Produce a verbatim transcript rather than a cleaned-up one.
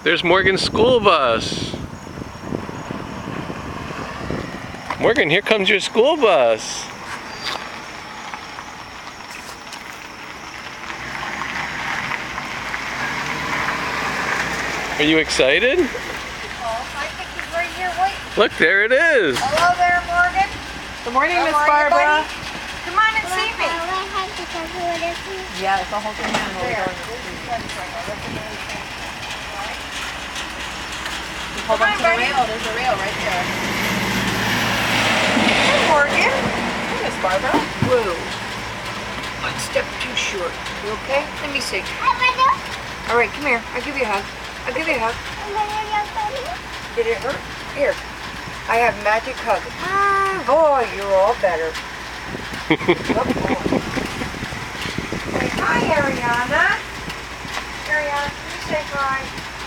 There's Morgan's school bus. Morgan, here comes your school bus. Are you excited? Oh, I think he's right here waiting. Look, there it is. Hello there, Morgan. Good morning, Miss How are you, Barbara. buddy? Come on and see me. Yeah, it's a whole thing now. There. Hold Come on on, to the buddy. rail. There's a rail right there. Hey, Morgan. Hey, Miss Barbara. Whoa. One step too short. You okay? Let me see. All right, come here. I'll give you a hug. I'll give you a hug. Did it hurt? Here. I have magic hug. Ah, boy, you're all better. Good boy. Say hi, Ariana. Ariana, can you say hi?